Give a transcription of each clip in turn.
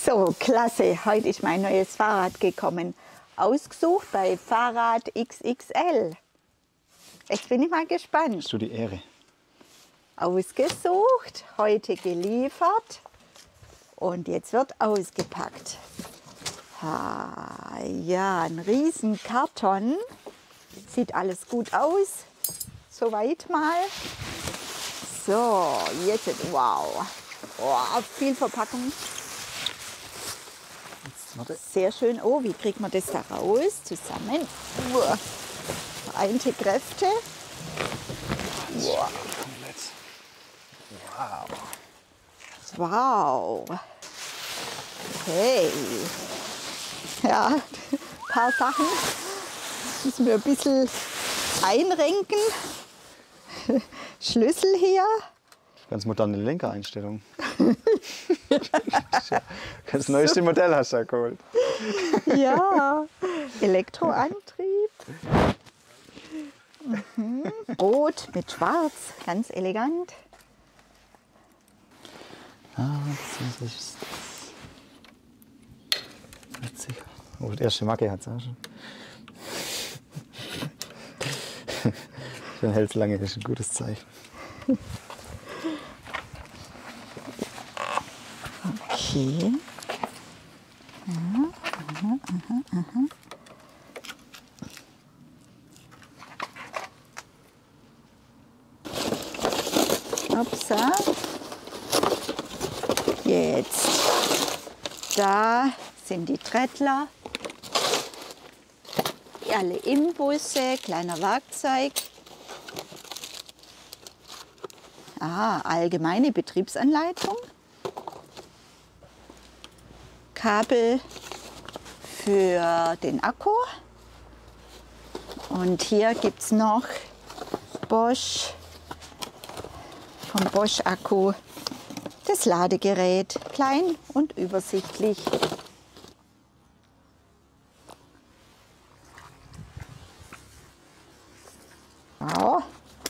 So, klasse. Heute ist mein neues Fahrrad gekommen. Ausgesucht bei Fahrrad XXL. Jetzt bin ich mal gespannt. Hast du die Ehre? Ausgesucht, heute geliefert und jetzt wird ausgepackt. Ja, ein riesen Karton. Sieht alles gut aus. Soweit mal. So, jetzt, wow. Oh, viel Verpackung. Sehr schön. Oh, wie kriegt man das da raus? Zusammen. Vereinte Kräfte. Wow. Wow. Okay. Ja, ein paar Sachen müssen wir ein bisschen einrenken. Schlüssel hier. Ganz moderne Lenkereinstellung. Das neueste Modell hast du ja geholt. Ja, Elektroantrieb. Rot mit Schwarz, ganz elegant. Das ist witzig. Oh, die erste Macke hat es auch schon. Schon hält es lange, das ist ein gutes Zeichen. Okay. Upsa. Jetzt. Da sind die Trettler. Alle Imbusse, kleiner Werkzeug. Allgemeine Betriebsanleitung. Kabel für den Akku. Und hier gibt es noch Bosch, vom Bosch Akku, das Ladegerät, klein und übersichtlich. Wow.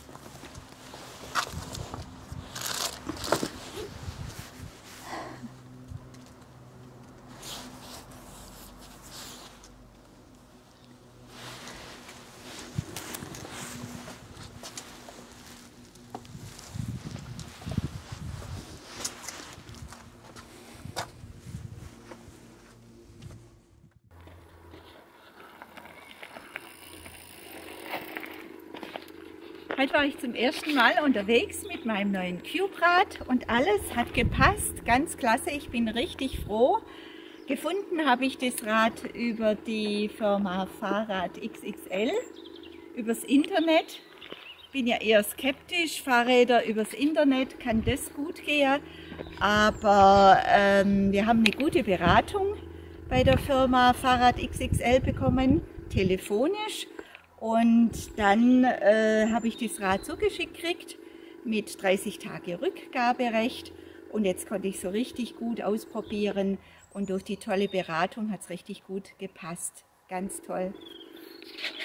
Heute war ich zum ersten Mal unterwegs mit meinem neuen Cube-Rad und alles hat gepasst, ganz klasse, ich bin richtig froh. Gefunden habe ich das Rad über die Firma Fahrrad XXL, übers Internet. Bin ja eher skeptisch, Fahrräder übers Internet, kann das gut gehen, aber wir haben eine gute Beratung bei der Firma Fahrrad XXL bekommen, telefonisch. Und dann habe ich das Rad zugeschickt gekriegt mit 30 Tage Rückgaberecht. Und jetzt konnte ich so richtig gut ausprobieren. Und durch die tolle Beratung hat es richtig gut gepasst. Ganz toll.